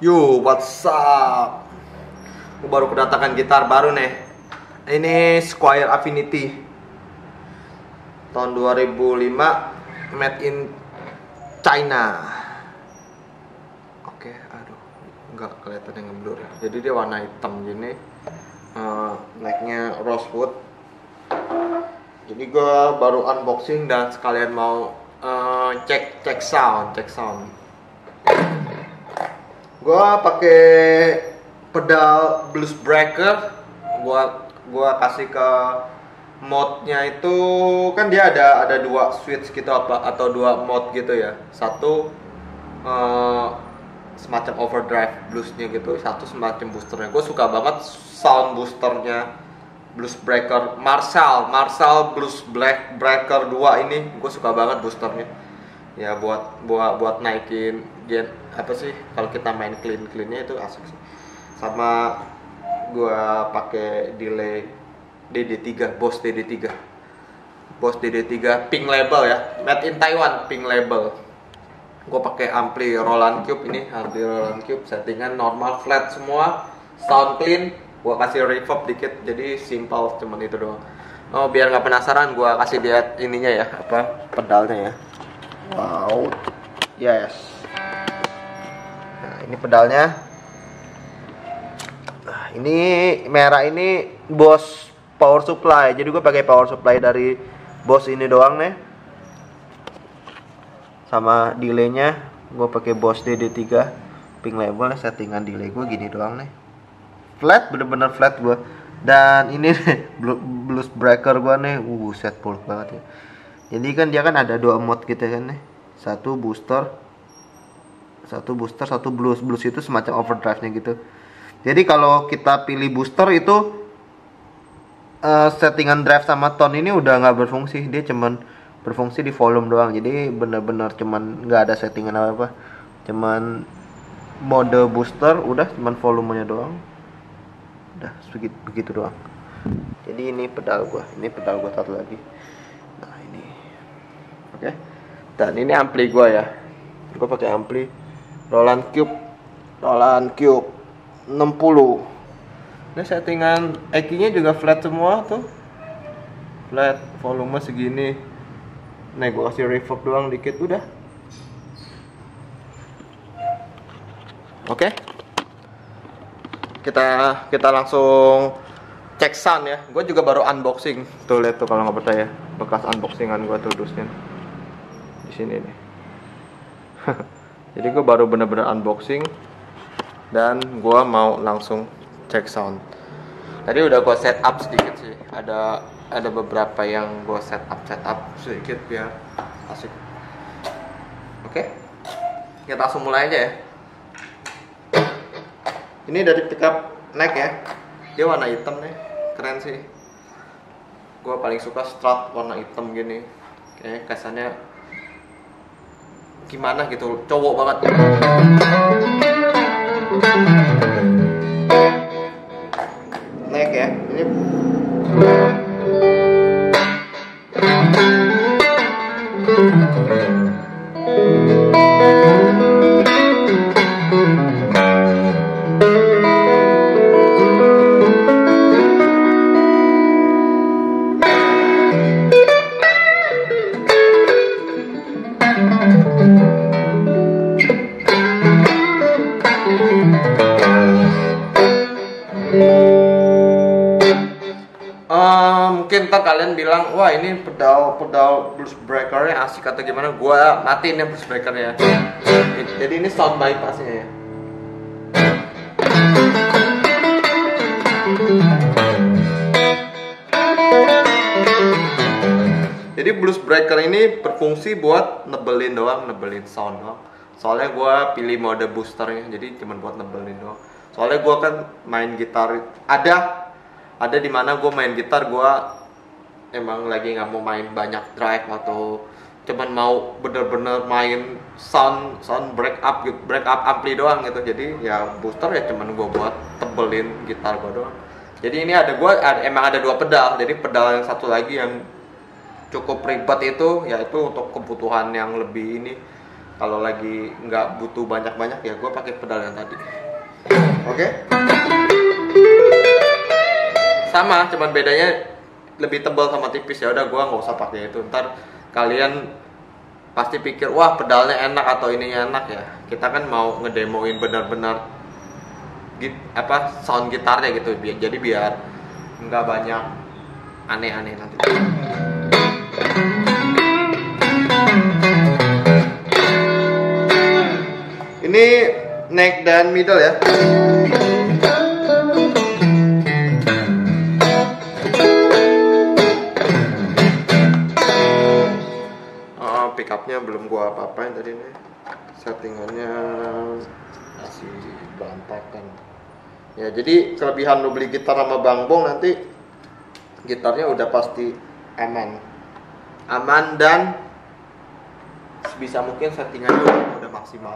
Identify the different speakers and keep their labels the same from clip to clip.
Speaker 1: Yo, what's up? Gue baru kedatangan gitar baru nih. Ini Squier Affinity tahun 2005, made in China. Oke, aduh, nggak kelihatan yang ngeblur ya. Jadi dia warna hitam gini, necknya rosewood. Jadi gue baru unboxing dan sekalian mau cek sound. Gua pakai pedal blues breaker. Gua kasih ke mode-nya itu kan dia ada dua switch gitu atau dua mode gitu ya. Satu semacam overdrive bluesnya gitu, satu semacam boosternya. Gue suka banget sound boosternya blues breaker Marshall blues breaker 2 ini. Gue suka banget boosternya. Ya buat naikin gen apa sih, kalau kita main cleannya itu asik sih. Sama gua pakai delay DD3, Boss DD3 pink label ya, made in Taiwan, pink label. Gua pakai ampli Roland Cube ini, settingan normal flat semua, sound clean. Gua kasih reverb dikit, jadi simple, cuman itu doang. Oh, biar nggak penasaran, gua kasih lihat ininya ya, apa pedalnya ya. Wow, yes. Nah, ini pedalnya. Nah, ini merah ini Boss power supply. Jadi gue pakai power supply dari Boss ini doang nih. Sama delaynya gue pakai Boss DD3 pink label. Settingan delay gue gini doang nih. Flat, bener-bener flat gue. Dan ini nih blues breaker gue nih, set full banget ya. Jadi kan dia kan ada dua mode gitu kan nih. Satu booster, satu blues. Blues itu semacam overdrive-nya gitu. Jadi kalau kita pilih booster itu settingan drive sama tone ini udah nggak berfungsi. Dia cuman berfungsi di volume doang. Jadi bener-bener cuman nggak ada settingan apa-apa. Cuman mode booster, udah cuman volumenya doang. Udah begitu doang. Jadi ini pedal gua satu lagi. Nah, ini. Oke. Dan ini ampli gua ya. Gua pakai ampli Roland Cube 60. Ini settingan EQ-nya juga flat semua tuh. Flat, volume segini. Nih gua kasih reverb doang dikit udah. Oke. Kita langsung cek sound ya. Gue juga baru unboxing. Tuh lihat tuh kalau nggak percaya, bekas unboxingan gue tuh dusnya di sini nih. Jadi gue baru bener-bener unboxing dan gue mau langsung cek sound. Tadi udah gue setup sedikit sih. Ada beberapa yang gue setup sedikit biar asik. Oke. Kita langsung mulai aja ya. Ini dari pickup neck ya. Dia warna hitam nih. Keren sih. Gue paling suka strut warna hitam gini. Kayak kesannya gimana gitu, cowok banget. Neck ya. Ini mungkin ntar kalian bilang, wah ini pedal blues breakernya asik atau gimana. Gua matiin ya blues breakernya. Jadi ini sound bypassnya ya. Jadi blues breaker ini berfungsi buat nebelin sound doang. Soalnya gue pilih mode boosternya, jadi cuma buat nebelin doang. Soalnya gue kan main gitar, ada di mana gue main gitar, gue emang lagi nggak mau main banyak drive atau cuman mau bener-bener main sound break up ampli doang gitu. Jadi ya booster ya cuman gue buat tebelin gitar gue doang. Jadi ini emang ada dua pedal. Jadi pedal yang satu lagi yang cukup ribet itu yaitu untuk kebutuhan yang lebih ini, Kalau lagi nggak butuh banyak-banyak ya gue pakai pedal yang tadi. Oke. Sama, cuman bedanya lebih tebal sama tipis. Ya udah gue nggak usah pakai itu. Ntar kalian pasti pikir wah pedalnya enak atau ininya enak ya. Kita kan mau ngedemoin benar-benar sound gitarnya gitu. Jadi biar nggak banyak aneh-aneh nanti. Ini neck dan middle ya. Pickupnya belum gua apa-apain tadi nih. Settingannya masih berantakan. Ya jadi kelebihan lu beli gitar sama Bang Bong, nanti gitarnya udah pasti aman dan sebisa mungkin settingannya udah maksimal.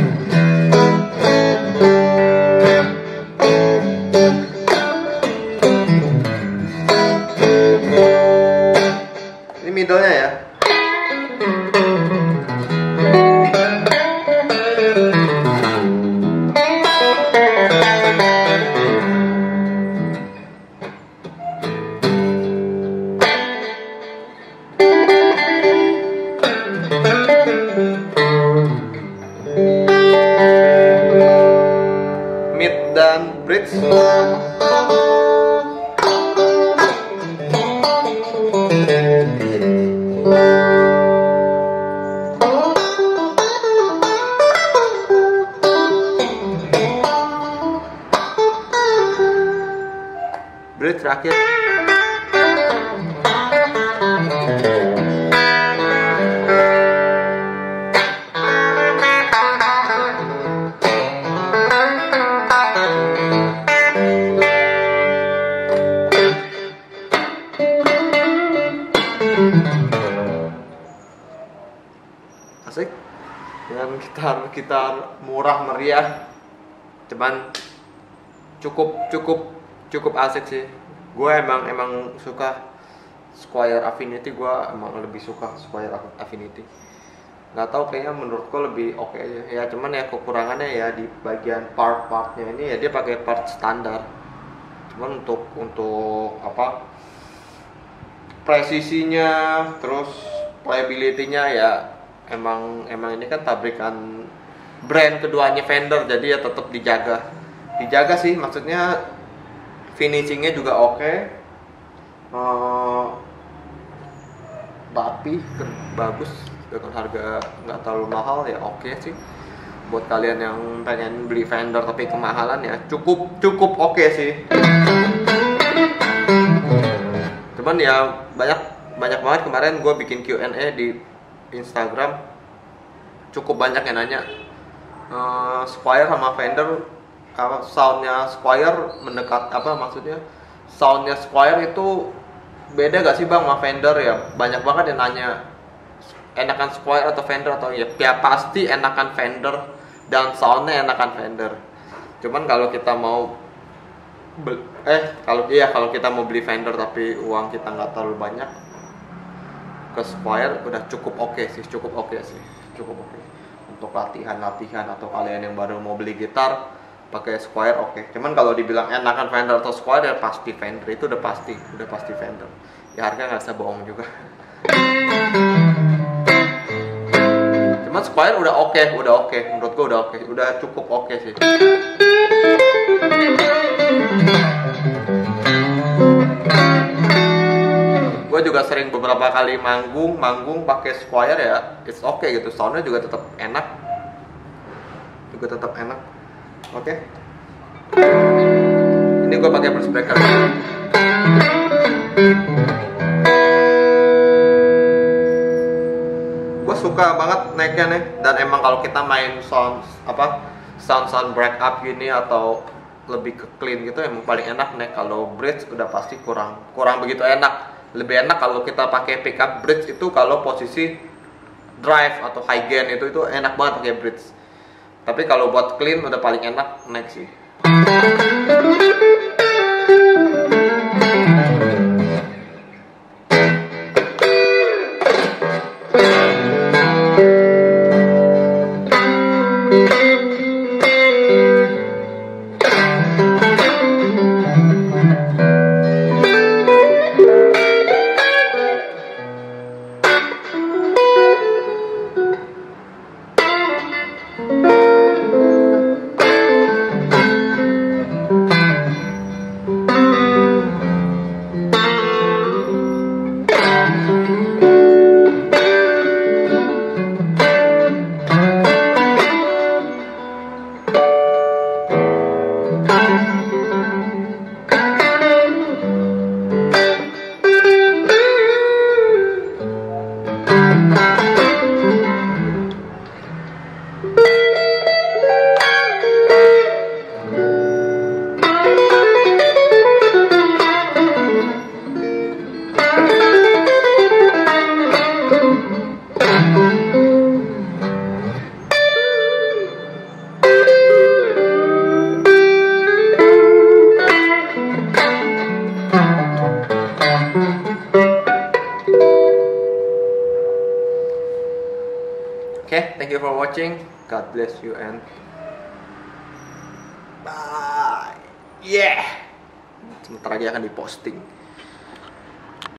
Speaker 1: Ini middle-nya ya. Mid dan bridge. Bridge terakhir. Asik dengan gitar murah meriah, cuman cukup asik sih. Gue emang suka Squier Affinity. Gue emang lebih suka Squier Affinity. Nggak tahu, kayaknya menurut gue lebih oke aja ya. Cuman ya kekurangannya ya di bagian partnya ini ya, dia pakai part standar. Cuman untuk apa, presisinya terus playability-nya ya emang ini kan pabrikan brand keduanya Fender, jadi ya tetap dijaga sih, maksudnya finishingnya juga oke, rapi, bagus dengan harga nggak terlalu mahal ya, oke sih buat kalian yang pengen beli Fender tapi kemahalan ya cukup oke sih. Cuman ya banyak banget kemarin gue bikin Q&A di Instagram, cukup banyak yang nanya Squier sama Fender, soundnya Squier mendekat apa, maksudnya soundnya Squier itu beda gak sih bang sama Fender ya. Banyak banget yang nanya enakan Squier atau Fender, atau ya pasti enakan Fender dan soundnya enakan Fender. Cuman kalau kita mau kalau kita mau beli Fender tapi uang kita nggak terlalu banyak, ke Squier udah cukup oke sih. Untuk latihan atau kalian yang baru mau beli gitar pakai Squier oke. Cuman kalau dibilang enakan Fender atau Squier ya pasti Fender, itu udah pasti Fender. Ya harga nggak usah bohong juga. Cuman Squier udah oke, menurut gua udah cukup oke sih. Gue juga sering beberapa kali manggung pakai Squier ya, it's okay gitu, soundnya juga tetap enak, oke. Ini gue pakai Bruce Breaker. Gue suka banget naiknya nih, dan emang kalau kita main sound break up gini atau lebih ke clean gitu emang paling enak naik. Kalau bridge udah pasti kurang begitu enak. Lebih enak kalau kita pakai pickup bridge itu kalau posisi drive atau high gain itu enak banget pakai bridge. Tapi kalau buat clean udah paling enak naik sih. Oke, thank you for watching. God bless you and bye. Yeah. Sebentar lagi akan diposting.